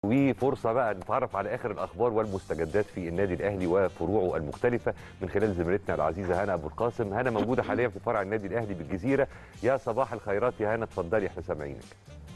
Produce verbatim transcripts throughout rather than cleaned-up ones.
وفرصه بقى نتعرف على اخر الاخبار والمستجدات في النادي الاهلي وفروعه المختلفه من خلال زميلتنا العزيزه هنا ابو القاسم. هنا موجوده حاليا في فرع النادي الاهلي بالجزيره. يا صباح الخيرات يا هنا، اتفضلي احنا سامعينك.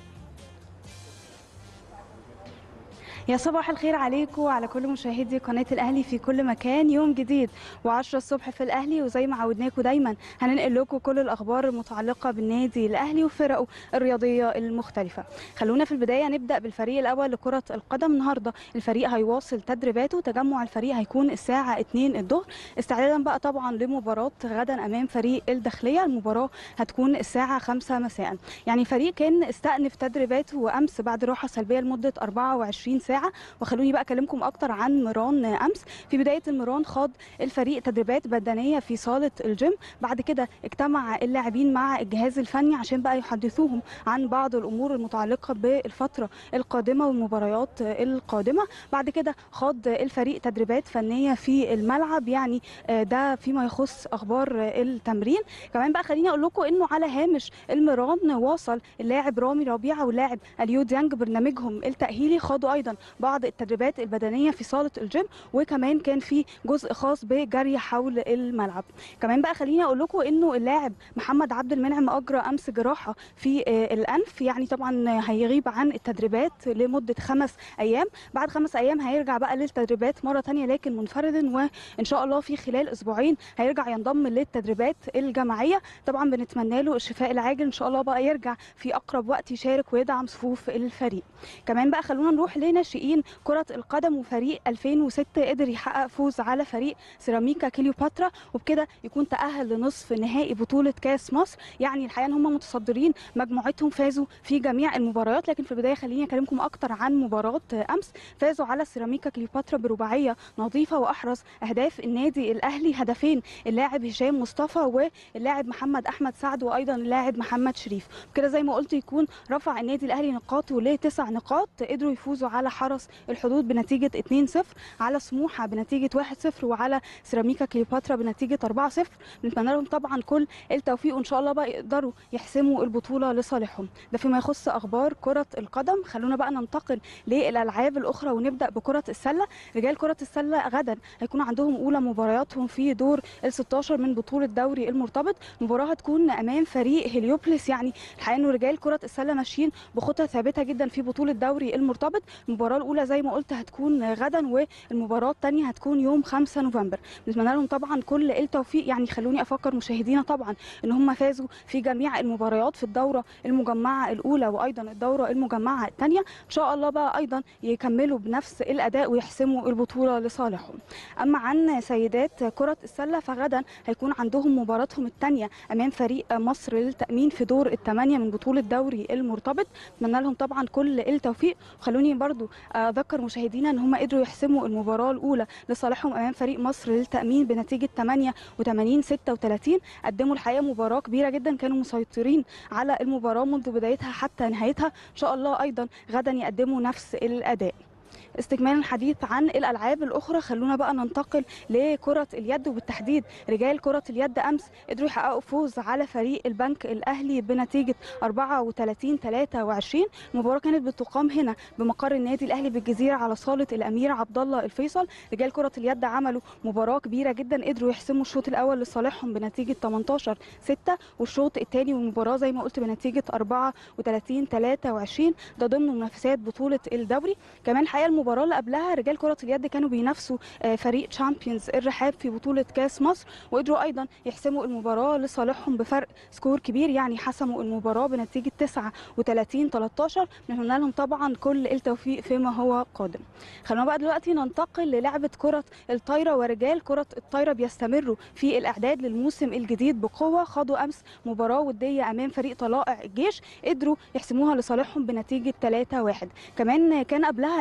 يا صباح الخير عليكم وعلى كل مشاهدي قناة الأهلي في كل مكان. يوم جديد وعشرة الصبح في الأهلي، وزي ما عودناكم دايما هننقل لكم كل الأخبار المتعلقة بالنادي الأهلي وفرقه الرياضية المختلفة. خلونا في البداية نبدأ بالفريق الأول لكرة القدم. النهاردة الفريق هيواصل تدريباته، تجمع الفريق هيكون الساعة اتنين الظهر، استعدادا بقى طبعا لمباراة غدا أمام فريق الداخلية. المباراة هتكون الساعة خمسة مساء. يعني الفريق كان استأنف تدريباته وأمس بعد راحة سلبية لمدة أربعة وعشرين ساعة. وخلوني بقى اكلمكم اكتر عن مران امس. في بدايه المران خاض الفريق تدريبات بدنيه في صاله الجيم، بعد كده اجتمع اللاعبين مع الجهاز الفني عشان بقى يحدثوهم عن بعض الامور المتعلقه بالفتره القادمه والمباريات القادمه. بعد كده خاض الفريق تدريبات فنيه في الملعب، يعني ده فيما يخص اخبار التمرين. كمان بقى خليني اقول لكم انه على هامش المران واصل اللاعب رامي ربيعه واللاعب اليو ديانج برنامجهم التاهيلي، خاضوا ايضا بعض التدريبات البدنيه في صاله الجيم، وكمان كان في جزء خاص بجري حول الملعب. كمان بقى خليني اقول لكم انه اللاعب محمد عبد المنعم اجرى امس جراحه في الانف، يعني طبعا هيغيب عن التدريبات لمده خمس ايام. بعد خمس ايام هيرجع بقى للتدريبات مره ثانيه لكن منفردا، وان شاء الله في خلال اسبوعين هيرجع ينضم للتدريبات الجماعيه. طبعا بنتمنى له الشفاء العاجل ان شاء الله بقى يرجع في اقرب وقت يشارك ويدعم صفوف الفريق. كمان بقى خلونا نروح لناشئين كرة القدم، وفريق ألفين وستة قدر يحقق فوز على فريق سيراميكا كليوباترا، وبكده يكون تأهل لنصف نهائي بطولة كاس مصر. يعني الحقيقة ان هم متصدرين مجموعتهم، فازوا في جميع المباريات. لكن في البداية خليني اكلمكم اكتر عن مباراة امس. فازوا على سيراميكا كليوباترا برباعية نظيفة، واحرز اهداف النادي الاهلي هدفين اللاعب هشام مصطفى واللاعب محمد احمد سعد وايضا اللاعب محمد شريف. بكده زي ما قلت يكون رفع النادي الاهلي نقاطه لتسع نقاط. قدروا يفوزوا على حرس الحدود بنتيجه اتنين صفر، على سموحه بنتيجه واحد صفر، وعلى سيراميكا كليوباترا بنتيجه أربعة صفر. بنتمنى لهم طبعا كل التوفيق وان شاء الله بقى يقدروا يحسموا البطوله لصالحهم. ده فيما يخص اخبار كره القدم. خلونا بقى ننتقل للالعاب الاخرى ونبدا بكره السله. رجال كره السله غدا هيكون عندهم اولى مبارياتهم في دور ال ستاشر من بطوله دوري المرتبط. المباراه هتكون امام فريق هليوبلس. يعني الحقيقه انه رجال كره السله ماشيين بخطى ثابته جدا في بطوله دوري المرتبط. المباراه الاولى زي ما قلت هتكون غدا، والمباراه الثانيه هتكون يوم خمسة نوفمبر. بنتمنى لهم طبعا كل التوفيق. يعني خلوني افكر مشاهدينا طبعا ان هم فازوا في جميع المباريات في الدوره المجمعه الاولى وايضا الدوره المجمعه الثانيه. ان شاء الله بقى ايضا يكملوا بنفس الاداء ويحسموا البطوله لصالحهم. اما عن سيدات كره السله فغدا هيكون عندهم مباراتهم الثانيه امام فريق مصر للتامين في دور الثمانيه من بطوله دوري المرتبط. بتمنى لهم طبعا كل التوفيق. وخلوني برضو اذكر مشاهدينا ان هم قدروا يحسموا المباراه الاولى لصالحهم امام فريق مصر للتامين بنتيجه ثمانية وثمانين ستة وثلاثين. قدموا الحقيقه مباراه كبيره جدا، كانوا مسيطرين على المباراه منذ بدايتها حتى نهايتها. ان شاء الله ايضا غدا يقدموا نفس الاداء. استكمالا الحديث عن الالعاب الاخرى، خلونا بقى ننتقل لكره اليد، وبالتحديد رجال كره اليد امس قدروا يحققوا فوز على فريق البنك الاهلي بنتيجه أربعة وثلاثين ثلاثة وعشرين. المباراه كانت بتقام هنا بمقر النادي الاهلي بالجزيره على صاله الامير عبد الله الفيصل. رجال كره اليد عملوا مباراه كبيره جدا، قدروا يحسموا الشوط الاول لصالحهم بنتيجه تمنتاشر ستة، والشوط الثاني والمباراه زي ما قلت بنتيجه أربعة وثلاثين ثلاثة وعشرين. ده ضمن منافسات بطوله الدوري. كمان الحقيقه المباراه اللي قبلها رجال كره اليد كانوا بينافسوا فريق تشامبيونز الرحاب في بطوله كاس مصر، وقدروا ايضا يحسموا المباراه لصالحهم بفرق سكور كبير. يعني حسموا المباراه بنتيجه تسعة وثلاثين ثلاثة عشر. نتمنى لهم طبعا كل التوفيق فيما هو قادم. خلونا بقى دلوقتي ننتقل للعبه كره الطايره. ورجال كره الطايره بيستمروا في الاعداد للموسم الجديد بقوه. خاضوا امس مباراه وديه امام فريق طلائع الجيش، قدروا يحسموها لصالحهم بنتيجه ثلاثة واحد. كمان كان قبلها خاضوا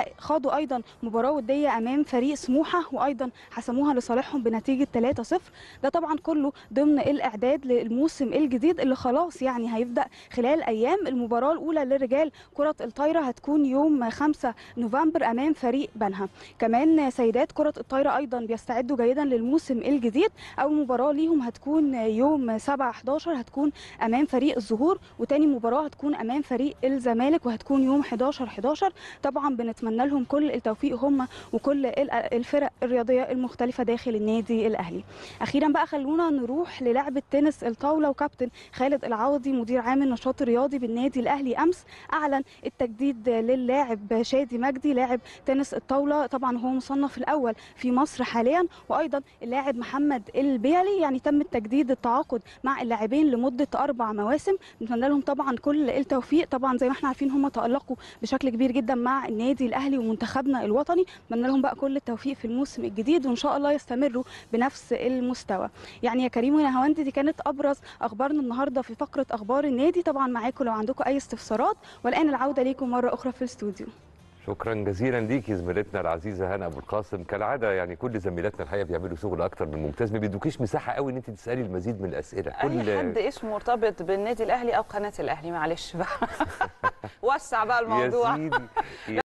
خاضوا ايضا مباراه وديه امام فريق سموحه وايضا حسموها لصالحهم بنتيجه ثلاثة صفر. ده طبعا كله ضمن الاعداد للموسم الجديد اللي خلاص يعني هيبدا خلال ايام. المباراه الاولى للرجال كره الطايره هتكون يوم خمسة نوفمبر امام فريق بنها. كمان سيدات كره الطايره ايضا بيستعدوا جيدا للموسم الجديد. اول مباراه ليهم هتكون يوم سبعة حداشر هتكون امام فريق الزهور، وتاني مباراه هتكون امام فريق الزمالك وهتكون يوم حداشر حداشر. طبعا بنتمنى لهم كل التوفيق هم وكل الفرق الرياضيه المختلفه داخل النادي الاهلي. اخيرا بقى خلونا نروح للعبه تنس الطاوله، وكابتن خالد العوضي مدير عام النشاط الرياضي بالنادي الاهلي امس اعلن التجديد للاعب شادي مجدي لاعب تنس الطاوله. طبعا هو مصنف الاول في مصر حاليا، وايضا اللاعب محمد البيعلي يعني تم التجديد التعاقد مع اللاعبين لمده اربع مواسم. نتمنى لهم طبعا كل التوفيق. طبعا زي ما احنا عارفين هم تالقوا بشكل كبير جدا مع النادي الاهلي ومنتخبنا الوطني. نتمنى لهم بقى كل التوفيق في الموسم الجديد وان شاء الله يستمروا بنفس المستوى. يعني يا كريم ويا هوندي دي كانت ابرز اخبارنا النهارده في فقره اخبار النادي. طبعا معاكم لو عندكم اي استفسارات، والان العوده ليكم مره اخرى في الاستوديو. شكرا جزيلا ليكي زميلتنا العزيزه هنا ابو القاسم. كالعاده يعني كل زميلاتنا الحقيقه بيعملوا شغل اكتر من ممتاز، ما بيدوكيش مساحه قوي ان انت تسالي المزيد من الاسئله. كل اي حد اسمه مرتبط بالنادي الاهلي او قناه الاهلي، معلش بقى وسع بقى الموضوع يا سيدي